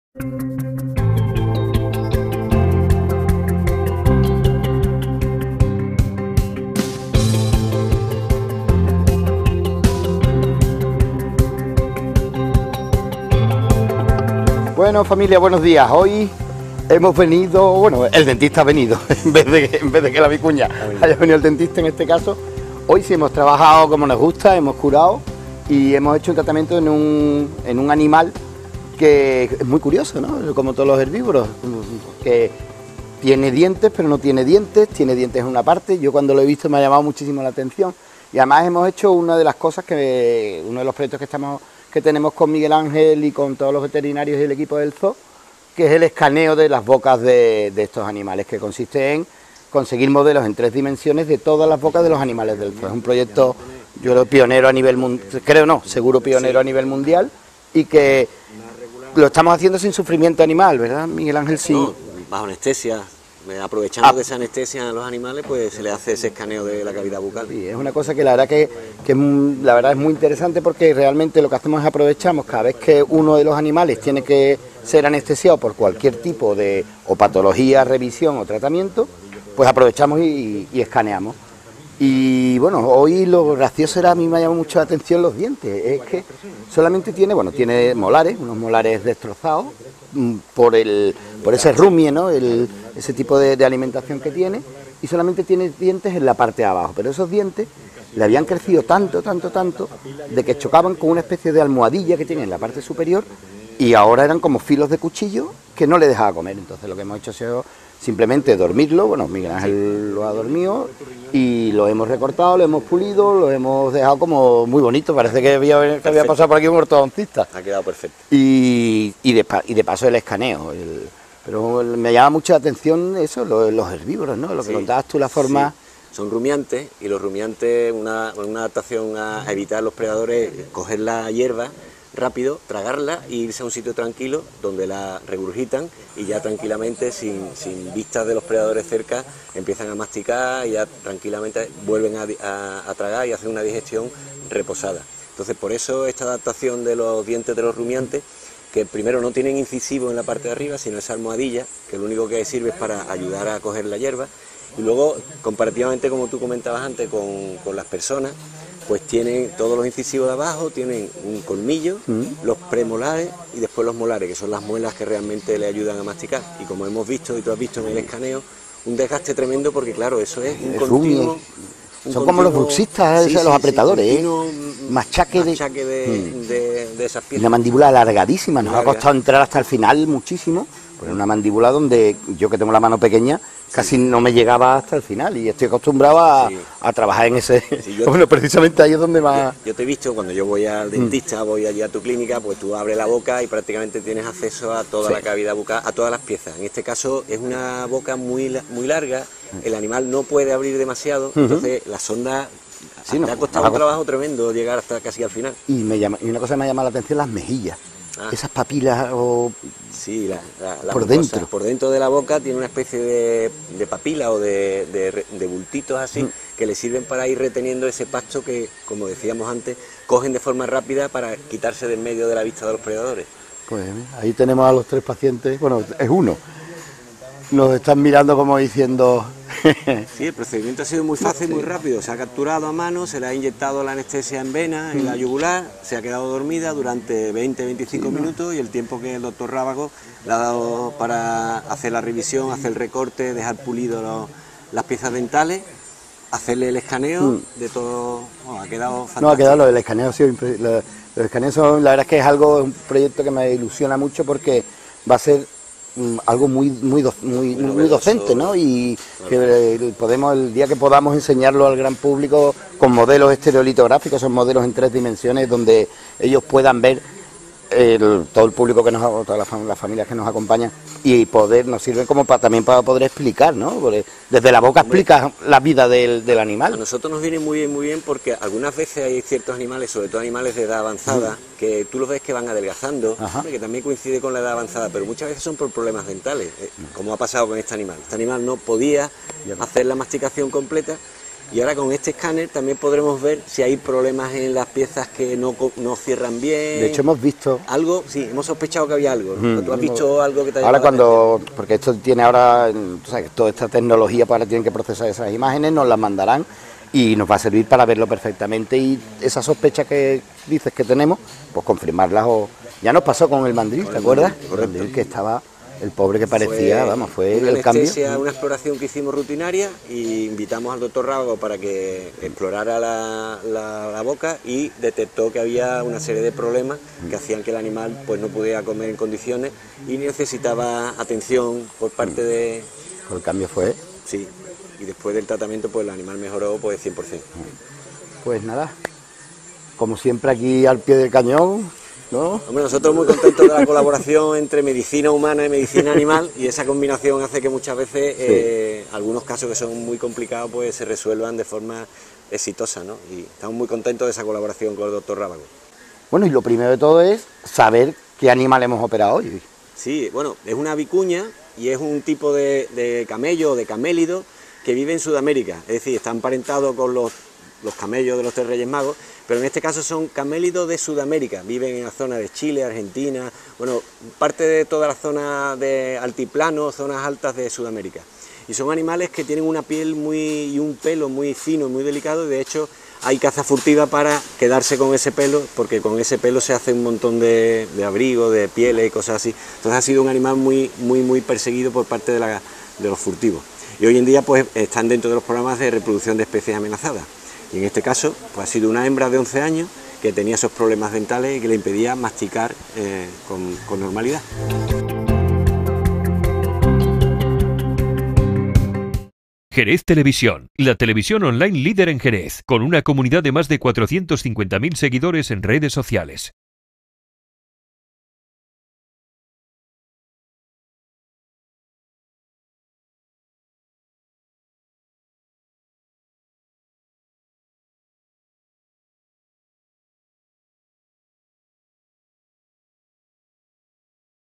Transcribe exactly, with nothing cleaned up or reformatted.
Bueno, familia, buenos días. Hoy hemos venido, bueno, el dentista ha venido, en vez de, en vez de que la vicuña haya venido el dentista en este caso. Hoy sí hemos trabajado como nos gusta, hemos curado y hemos hecho un tratamiento en un, en un animal que es muy curioso, ¿no? Como todos los herbívoros, que tiene dientes pero no tiene dientes, tiene dientes en una parte. Yo cuando lo he visto me ha llamado muchísimo la atención y además hemos hecho una de las cosas que, uno de los proyectos que estamos que tenemos con Miguel Ángel y con todos los veterinarios y el equipo del zoo, que es el escaneo de las bocas de, de estos animales, que consiste en conseguir modelos en tres dimensiones de todas las bocas de los animales del zoo. Es un proyecto, yo creo, pionero a nivel mundial, creo no, seguro pionero a nivel mundial, y que lo estamos haciendo sin sufrimiento animal, ¿verdad, Miguel Ángel? Sí. No, bajo anestesia. Aprovechando ah. de esa anestesia a los animales, pues se le hace ese escaneo de la cavidad bucal. Sí, es una cosa que la verdad que, que la verdad es muy interesante, porque realmente lo que hacemos es aprovechamos cada vez que uno de los animales tiene que ser anestesiado por cualquier tipo de o patología, revisión o tratamiento, pues aprovechamos y, y escaneamos. Y bueno, hoy lo gracioso era, a mí me ha llamado mucho la atención los dientes, es que solamente tiene, bueno, tiene molares, unos molares destrozados por el por ese rumie, ¿no? El, ese tipo de, de alimentación que tiene, y solamente tiene dientes en la parte de abajo, pero esos dientes le habían crecido tanto, tanto, tanto, de que chocaban con una especie de almohadilla que tiene en la parte superior, y ahora eran como filos de cuchillo que no le dejaba comer. Entonces lo que hemos hecho ha sido simplemente dormirlo. Bueno, Miguel Ángel lo ha dormido y lo hemos recortado, lo hemos pulido, lo hemos dejado como muy bonito. Parece que había, que había pasado por aquí un ortodoncista. Ha quedado perfecto. Y, y, de, y de paso el escaneo. El, pero me llama mucho la atención eso, los, los herbívoros, ¿no? Lo que sí, contabas tú, la forma... Sí. Son rumiantes, y los rumiantes, una, una adaptación a evitar los predadores, coger la hierba rápido, tragarla e irse a un sitio tranquilo donde la regurgitan y ya tranquilamente, sin, sin vistas de los predadores cerca, empiezan a masticar y ya tranquilamente vuelven a, a, a tragar y hacen una digestión reposada. Entonces, por eso esta adaptación de los dientes de los rumiantes, que primero no tienen incisivo en la parte de arriba, sino esa almohadilla, que lo único que sirve es para ayudar a coger la hierba, y luego, comparativamente, como tú comentabas antes, con, con las personas, pues tienen todos los incisivos de abajo, tienen un colmillo, mm. los premolares y después los molares, que son las muelas que realmente le ayudan a masticar. Y como hemos visto y tú has visto en el escaneo, un desgaste tremendo, porque claro, eso es un continuo... Un Son continuo, como los bruxistas, sí, los sí, apretadores, sí, ¿eh? Machaque, machaque de, de, de, de esas piezas. Una mandíbula alargadísima, nos Larga. ha costado entrar hasta el final muchísimo, porque es una mandíbula donde yo, que tengo la mano pequeña, casi sí. no me llegaba hasta el final, y estoy acostumbrado a, sí. a trabajar en ese... Sí, yo bueno, te, precisamente ahí es donde más... Yo, yo te he visto, cuando yo voy al dentista, mm. voy allí a tu clínica, pues tú abres la boca y prácticamente tienes acceso a toda sí. la cavidad bucal, a todas las piezas. En este caso es una boca muy, muy larga, el animal no puede abrir demasiado, uh-huh. entonces la sonda... Sí, no, te ha costado un trabajo tremendo llegar hasta casi al final. Y, me llama, y una cosa que me llama la atención, las mejillas. Ah. Esas papilas o... Sí, la, la, la por mucosa, dentro. Por dentro de la boca tiene una especie de, de papila o de, de, de bultitos así, mm. que le sirven para ir reteniendo ese pasto que, como decíamos antes, cogen de forma rápida para quitarse del medio de la vista de los predadores. Pues ahí tenemos a los tres pacientes, bueno, es uno. Nos están mirando como diciendo... Sí, el procedimiento ha sido muy fácil, sí. muy rápido. Se ha capturado a mano, se le ha inyectado la anestesia en vena, en mm. la yugular, se ha quedado dormida durante veinte a veinticinco sí, minutos no. y el tiempo que el doctor Rábago le ha dado para hacer la revisión, hacer el recorte, dejar pulido los, las piezas dentales, hacerle el escaneo mm. de todo. Bueno, ha quedado fantástico. No, ha quedado lo del escaneo, sí, lo, los escaneos son, la verdad es que es algo, un proyecto que me ilusiona mucho, porque va a ser algo muy muy do, muy, muy, muy docente, ¿no? Y que podemos, el día que podamos, enseñarlo al gran público con modelos estereolitográficos, son modelos en tres dimensiones donde ellos puedan ver el, todo el público que nos, todas las, las familias que nos acompañan, y poder, nos sirven como para, también para poder explicar, ¿no? Porque desde la boca explica la vida del, del animal. A nosotros nos viene muy bien, muy bien, porque algunas veces hay ciertos animales, sobre todo animales de edad avanzada, mm. que tú los ves que van adelgazando, que también coincide con la edad avanzada, pero muchas veces son por problemas dentales, eh, como ha pasado con este animal. Este animal no podía hacer la masticación completa, Y ahora con este escáner también podremos ver si hay problemas en las piezas que no, no cierran bien. De hecho hemos visto... Algo, sí, hemos sospechado que había algo, ¿no? Mm, ¿Tú has visto algo que te haya Ahora cuando, porque esto tiene ahora, tú sabes, toda esta tecnología para tienen que procesar esas imágenes, nos las mandarán y nos va a servir para verlo perfectamente y esa sospecha que dices que tenemos, pues confirmarlas o... Ya nos pasó con el mandril, ¿te acuerdas? El mandril que estaba... El pobre que parecía, fue, vamos, fue una el cambio. Una exploración que hicimos rutinaria y invitamos al doctor Rábago para que explorara la, la, la boca y detectó que había una serie de problemas que hacían que el animal pues no pudiera comer en condiciones y necesitaba atención por parte de... El cambio fue... Sí, y después del tratamiento pues el animal mejoró pues cien por cien. Pues nada, como siempre aquí al pie del cañón... ¿No? Hombre, nosotros muy contentos de la colaboración entre medicina humana y medicina animal y esa combinación hace que muchas veces sí. eh, algunos casos que son muy complicados pues se resuelvan de forma exitosa, ¿no? Y estamos muy contentos de esa colaboración con el doctor Rábago. Bueno, y lo primero de todo es saber qué animal hemos operado hoy. Sí, bueno, es una vicuña y es un tipo de, de camello o de camélido que vive en Sudamérica, es decir, está emparentado con los, los camellos de los tres Reyes Magos, pero en este caso son camélidos de Sudamérica, viven en la zona de Chile, Argentina, bueno, parte de toda la zona de altiplano, zonas altas de Sudamérica. Y son animales que tienen una piel muy y un pelo muy fino, muy delicado, y de hecho hay caza furtiva para quedarse con ese pelo, porque con ese pelo se hace un montón de, de abrigos, de pieles y cosas así. Entonces ha sido un animal muy, muy, muy perseguido por parte de, la, de los furtivos. Y hoy en día pues están dentro de los programas de reproducción de especies amenazadas. Y en este caso pues, ha sido una hembra de once años que tenía esos problemas dentales y que le impedía masticar eh, con, con normalidad. Jerez Televisión, la televisión online líder en Jerez, con una comunidad de más de cuatrocientos cincuenta mil seguidores en redes sociales.